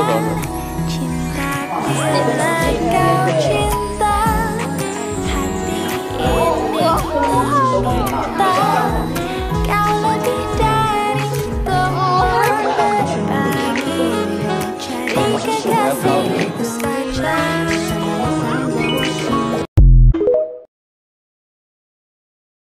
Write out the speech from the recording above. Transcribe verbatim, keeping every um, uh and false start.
Cinta bila kau cinta, hati ini meminta. Kau lebih dari teman berbagi, jadi kekasih.